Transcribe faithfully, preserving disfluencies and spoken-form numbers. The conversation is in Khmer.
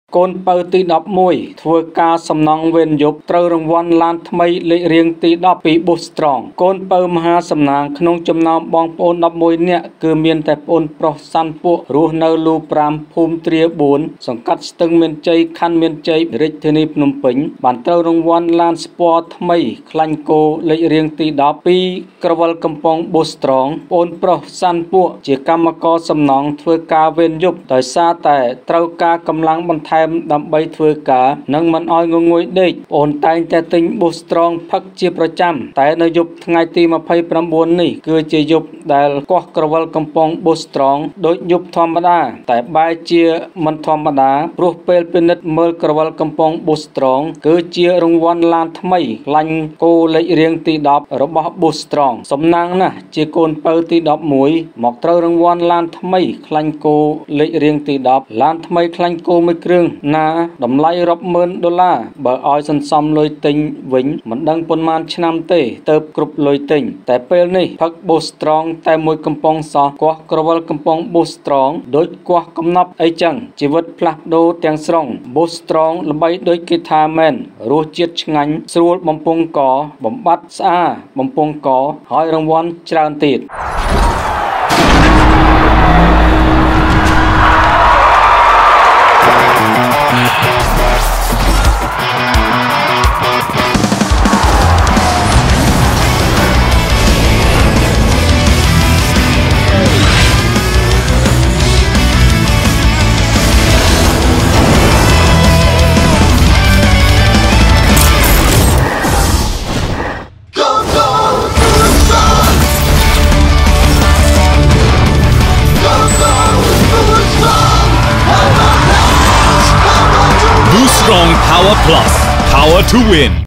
កូនបើទីដប់មួយធ្វើការសំណងវេនយប់ត្រូវរង្វាន់ឡានថ្មីលេខរៀងទីដប់ពី Boostrong កូនបើមហាសំណាងក្នុងចំណោមបងប្អូនដប់មួយនាក់គឺមានតែប្អូនប្រុសសាន់ពួករស់នៅលូប្រាំភូមិទ្រាបួនសង្កាត់ស្ទឹងមានជ័យខណ្ឌមានជ័យរាជធានីភ្នំពេញបានត្រូវរង្វាន់ឡានស្ពណ៌ថ្មីខ្លាញ់គោលេខរៀងទីដប់ពីក្រវិលកំពង់ Boostrong ប្អូនប្រុសសាន់ពួកជាកម្មករសំណងធ្វើការវេនយប់ដោយសារតែត្រូវការកម្លាំងបន្ថែមដើម្បីធ្វើការនិងមិនឲ្យងងុយដេកប្អូនតែងតែទិញ Boostrong ផឹកជាប្រចាំតែនៅយប់ថ្ងៃទីម្ភៃប្រាំបួននេះគឺជាយប់ដែលកោះក្រវិលកំពង់ Boostrong ដូចយប់ធម្មតាតែបែរជាមិនធម្មតាព្រោះពេលពិនិត្យមើលក្រវិលកំពង់ Boostrong គឺជារង្វាន់ឡានថ្មីខ្លាញ់គោលេខរៀងទីដប់របស់ Boostrong សំណាងណាស់ជាកូនបើទីដប់មួយមកត្រូវរង្វាន់ឡានថ្មីខ្លាញ់គោលេខរៀងទីដប់ឡានថ្មីខ្លាញ់គោមួយគ្រឿងណាតម្លៃរាប់ម៉ឺនដុល្លារបើឲ្យសន្សំលុយទិញវិញមិនដឹងប៉ុន្មានឆ្នាំទេទៅគ្រប់លុយទិញតែពេលនេះផឹក Boostrong តែមួយកំប៉ុងសោះកោះក្រវិលកំពង់ Boostrong ដូចកោះកំណប់អីចឹងជីវិតផ្លាស់ប្ដូរទាំងស្រុង Boostrong ល្បីដូចគេថាមែនរសជាតិឆ្ងាញ់ស្រួលបំពង់កបំបត្តិស្អាតបំពង់កហើយរង្វាន់ច្រើនទៀត Boostrong Power Plus. Power to win.